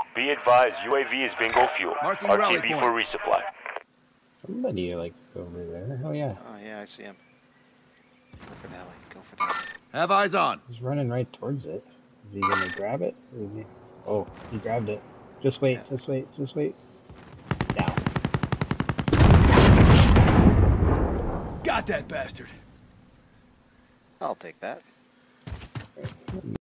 Be advised, UAV is bingo fuel. Marking rally RTB point. for resupply. Somebody like over there. Oh yeah. Oh yeah, I see him. Go for the heli. Go for the heli. Have eyes on. He's running right towards it. Is he gonna grab it? Or is he... Oh, he grabbed it. Just wait, Yeah. just wait, just wait. Now. Got that bastard. I'll take that.